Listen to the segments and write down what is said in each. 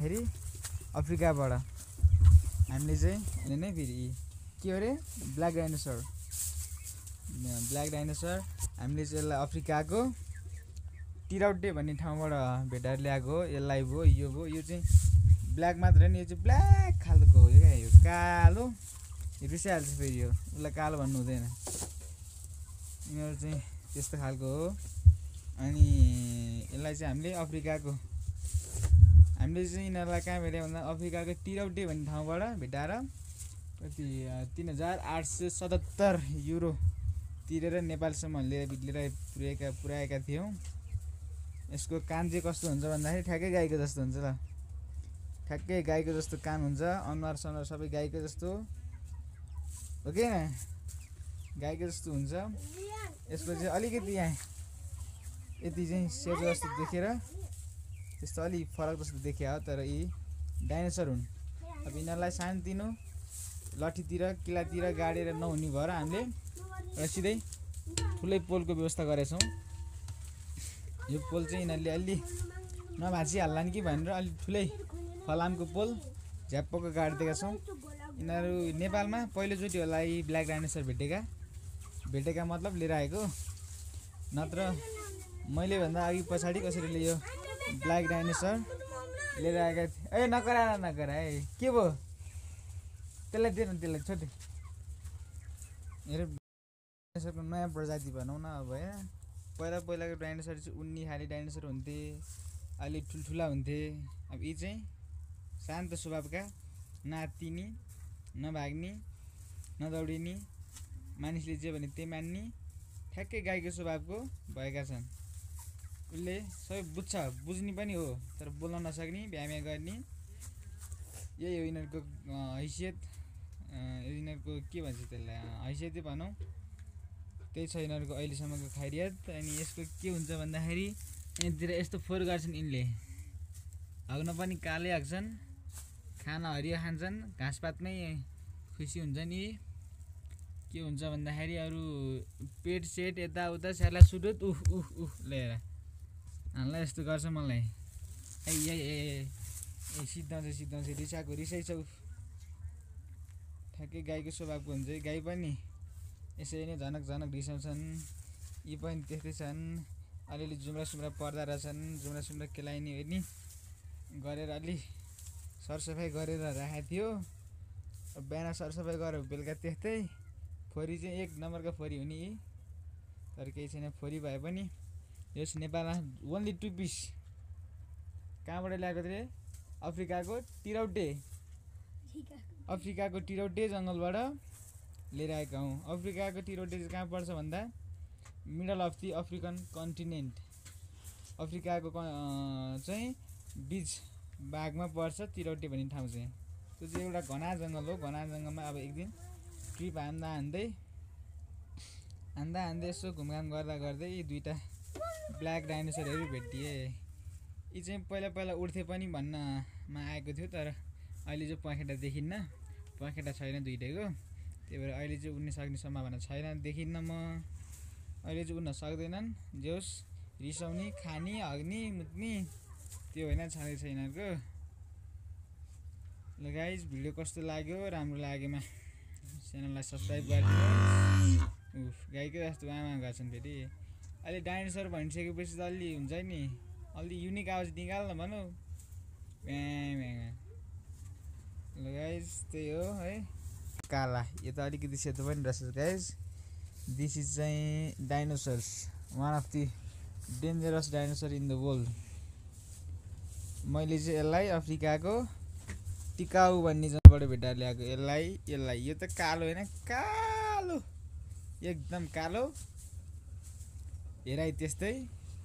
फेरि अफ्रिकाबाट हामीले चाहिँ यहाँ नै फेरि के हो अरे ब्ल्याक डाइनोसर हामीले चाहिँ यसलाई अफ्रिकाको टिराउटे भन्ने ठाउँबाट भेटाएर ल्याएको हो। यसलाई भयो यो चाहिँ ब्ल्याक मात्र होइन, यो चाहिँ ब्ल्याक खालको हो क्या, यो कालो रिसाइहाल्छ फेरि यो, उसलाई कालो भन्नु हुँदैन, यिनीहरू चाहिँ त्यस्तो खालको हो। अनि यसलाई चाहिँ हामीले चाहिँ यिनीहरूलाई कहाँ भेट्यौँ भन्दा अफ्रिकाको टिराउटे भन्ने ठाउँबाट भेटाएर कति 3877 युरो तिरेर नेपालसम्म लिएर पुर्याएका थियौँ। यसको कान चाहिँ कस्तो हुन्छ भन्दाखेरि ठ्याक्कै गाईको जस्तो हुन्छ ल, ठ्याक्कै गाईको जस्तो कान हुन्छ, अनुहार सनुहार सबै गाईको जस्तो हो कि गाईको जस्तो हुन्छ। यसको चाहिँ अलिकति यहाँ यति चाहिँ सेतो जस्तो देखेर त्यस्तो अलिक फरक जस्तो देखिया हो, तर यी डाइनोसर हुन्। अब यिनीहरूलाई सानोतिनो लठीतिर किलातिर गाडेर नहुने भएर हामीले एउटा सिधै ठुलै पोलको व्यवस्था गरेछौँ। यो पोल चाहिँ यिनीहरूले अलि नभाँचिहाल्ला नि कि भनेर अलिक ठुलै फलामको पोल झ्याप्पको गाडिदिएका छौँ। यिनीहरू नेपालमा पहिलोचोटि होला यी ब्ल्याक डाइनोसर भेटेका मतलब लिएर आएको, नत्र मैले भन्दा अघि पछाडि कसैले यो ब्ल्याक डाइनोसर लिएर आएका थिए। नकरा है के भयो, त्यसलाई दिएन, त्यसलाई छोटे हेर डाइनोसरको नयाँ प्रजाति भनौँ न। अब होइन पहिलाको डाइनोसर चाहिँ उन्नी खाले डाइनोसर हुन्थे, अलि ठुल्ठुला हुन्थे। अब यी चाहिँ शान्त स्वभावका, नआत्तिने, नभाग्ने, नदौडिने, मानिसले जे भने त्यही मान्ने, ठ्याक्कै गाईको स्वभावको भएका छन्। उसले सबै बुझ्ने पनि हो, तर बोल्न नसक्ने, भ्याम्या गर्ने, यही हो यिनीहरूको हैसियत। यिनीहरूको के भन्छ त्यसलाई, हैसियतै भनौँ, त्यही छ यिनीहरूको अहिलेसम्मको खैरियत। अनि यसको के हुन्छ भन्दाखेरि यहाँतिर यस्तो फोहोर गर्छन् यिनले, हग्न पनि कालै हग्छन्, खाना हरियो खान्छन्, घाँसपातमै खुसी हुन्छन्। यी के हुन्छ भन्दाखेरि अरू पेट सेट यताउता स्याला सुडुत लिएर हामीलाई यस्तो गर्छ मलाई। सिद्धाउँछ रिसाइ छ। ठ्याक्कै गाईको स्वभावको हुन्छ, गाई पनि यसरी नै झनक रिसाउँछन्। यी पनि त्यस्तै छन्, अलिअलि जुम्रा पर्दा रहेछन्, जुम्रा केलाइने नि गरेर अलि सरसफाइ गरेर राखेको थियो। बिहान सरसफाइ गरेर बेलुका त्यस्तै फोरी चाहिँ 1 नम्बरका फोरी हुने यी, तर केही छैन। फोरी भए पनि यस नेपालमा ओन्ली 2 पिस कहाँबाट ल्याएको थिएँ, अफ्रिकाको टिराउटे जङ्गलबाट लिएर आएका हौँ। अफ्रिकाको टिराउटे चाहिँ कहाँ पर्छ भन्दा middle of the African continent, अफ्रिकाको चाहिँ बीच भागमा पर्छ टिराउटे भन्ने ठाउँ चाहिँ। त्यो चाहिँ एउटा घना जङ्गल हो। घना जङ्गलमा अब एक दिन ट्रिप हान्दै यसो घुमघाम गर्दै यी 2टा ब्ल्याक डाइनोसरहरू भेटिए। यी चाहिँ पहिला उड्थे पनि भन्नमा आएको थियो, तर अहिले चाहिँ पखेटा देखिन्न, पखेटा छैन 2टैको, त्यही भएर अहिले चाहिँ उड्न सक्ने सम्भावना छैन, देखिन्न म। अहिले चाहिँ उड्न सक्दैनन्, जे होस् रिसाउने, खाने, हग्ने, मुत्ने त्यो होइन छँदैछ यिनीहरूको। ल गाइज, भिडियो कस्तो लाग्यो, राम्रो लागेमा च्यानललाई सब्सक्राइब गरिदिनुहोस्। गाईकै जस्तो आमा गर्छन् फेरि। अहिले डाइनोसर भनिसकेपछि त अलि हुन्छ नि, अलि युनिक आवाज निकाल न भनौँ। ल गाइज त्यही हो है। काला यो त अलिकति सेतो पनि रहेछ गाइज। दिस इज चाहिँ dinosaurs, one of the dangerous dinosaur in the world. मैले चाहिँ यसलाई अफ्रिकाको टिकाउ भन्ने जग्गाबाट भेटाएर ल्याएको। यसलाई यो त कालो होइन, कालो एकदम कालो, हेराइ त्यस्तै।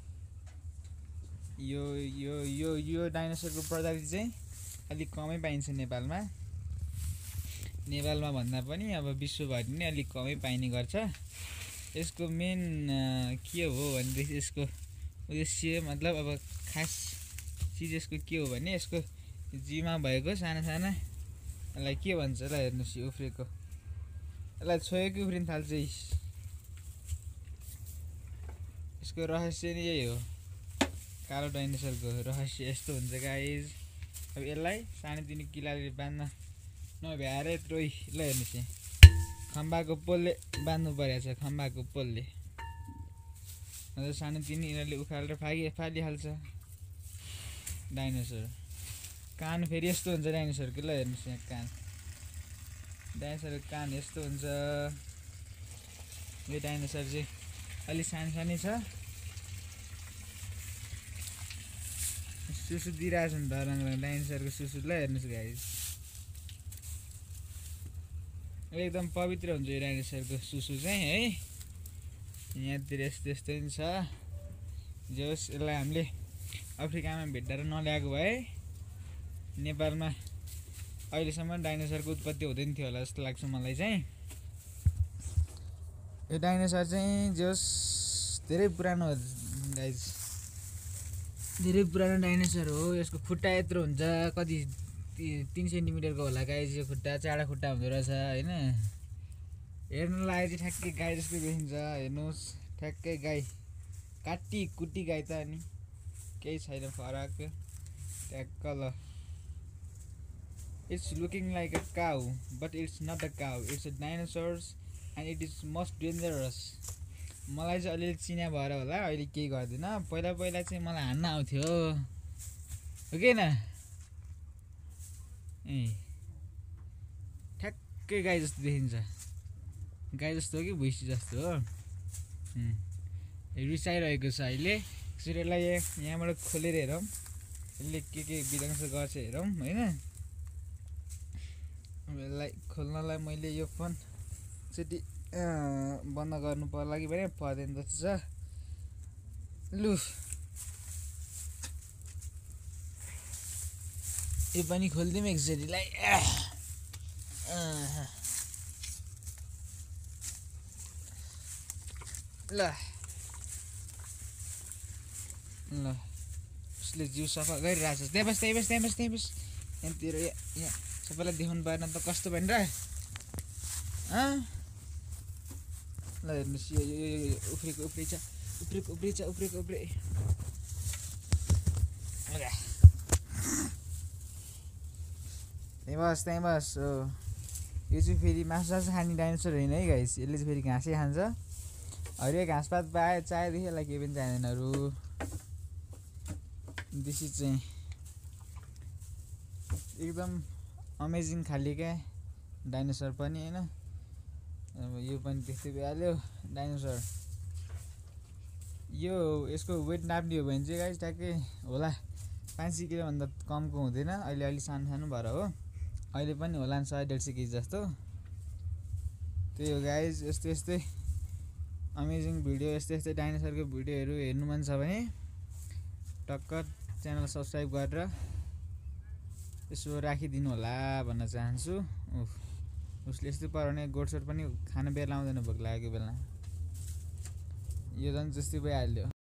यो डाइनोसरको प्रजाति चाहिँ अलिक कमै पाइन्छ नेपालमा भन्दा पनि अब विश्वभरि नै अलिक कमै पाइने गर्छ। यसको मेन के हो भनेदेखि यसको उद्देश्य मतलब अब खास चिज यसको के हो भने यसको जिउमा भएको साना यसलाई के भन्छ ल हेर्नुहोस्, यो उफ्रेको, यसलाई छोएको उफ्रिन थाल्छ। यसको रहस्य नै यही हो, कालो डाइनोसरको रहस्य यस्तो हुन्छ गाइज। अब यसलाई सानोतिनो किलाले बाँध्न नभ्याएर यत्रो ल हेर्नुहोस् यहाँ खम्बाको पोलले बाँध्नु परेको छ खम्बाको पोलले अन्त सानोतिनो यिनीहरूले उखालेर फालिहाल्छ डाइनोसर कान फेरि यस्तो हुन्छ डाइनोसरको ल हेर्नुहोस् यहाँ कान डाइनोसरको कान यस्तो हुन्छ यो डाइनोसर चाहिँ अलि सानै छ सुसु दिइरहेछ नि त रङ डाइनोसरको सुसु ल हेर्नुहोस् गाइस एकदम पवित्र हुन्छ यो डाइनोसरको सुसु चाहिँ है यहाँतिर यस्तो यस्तो नि छ जोस् यसलाई हामीले अफ्रिकामा भेट्टाएर नल्याएको भए नेपालमा अहिलेसम्म डाइनोसरको उत्पत्ति हुँदैन थियो होला जस्तो लाग्छ मलाई चाहिँ यो डाइनोसर चाहिँ जोस् धेरै पुरानो हो गाइस धेरै पुरानो डाइनोसर हो यसको खुट्टा यत्रो हुन्छ कति 3 सेन्टिमिटरको होला गाइस यो खुट्टा चाडा खुट्टा हुँदो रहेछ होइन हेर्नलाई चाहिँ ठ्याक्कै गाई जस्तो देखिन्छ हेर्नुहोस् ठ्याक्कै गाई काटी कुटी गाई त अनि केही छैन फरक ट्याक्क ल it's looking like a cow but it's not a cow it's a dinosaurs and it is most dangerous मलाई चाहिँ अलिअलि चिना भएर होला अहिले केही गर्दिनँ पहिला चाहिँ मलाई हान्न आउँथ्यो हो कि न ए ठ्याक्कै गाई जस्तो देखिन्छ गाई जस्तो हो कि भुइँसी जस्तो हो रिसाइरहेको छ अहिले एकचोटि यसलाई यहाँबाट खोलेर हेरौँ यसले के विध्वंस गर्छ हेरौँ होइन यसलाई खोल्नलाई मैले यो फोन एकचोटि बन्द गर्नु पर्ला कि भने पर्दैन जस्तो छ लु यो पनि खोलिदिउँ एकचोटिलाई ल ल उसले जिउ सफा गरिरहेछ त्यहाँ बस यहाँतिर यहाँ सबैलाई देखाउनु पाएन त कस्तो भनेर ल हेर्नुहोस् यो उफ्रेको त्यहीँ बस हो यो चाहिँ फेरि मासु खाने डाइनोसर होइन है गाइस यसले चाहिँ फेरि घाँसै खान्छ हरियो घाँसपात पाए चाहेदेखि यसलाई केही पनि चाहिँदैनहरू देशी चाहिँ एकदम अमेजिङ खाले क्या डाइनोसर पनि होइन अब यो पनि त्यस्तै भइहाल्यो डाइनोसर यो यसको वेट नाप्ने हो भने चाहिँ गाइस ट्याक्कै होला 500 किलोभन्दा कमको हुँदैन अहिले अलि सानो भएर हो अहिले पनि होला 100-150 केजी जस्तो त्यही हो गाइस यस्तै अमेजिङ भिडियो यस्तै डाइनोसरको भिडियोहरू हेर्नु मन छ भने टक्क च्यानल सब्स्क्राइब गरेर यसो राखिदिनु होला भन्न चाहन्छु उसले यस्तै पराउने गोडसोड पनि खान बेला आउँदैन भोक लागेको बेला यो झन् जस्तै भइहाल्यो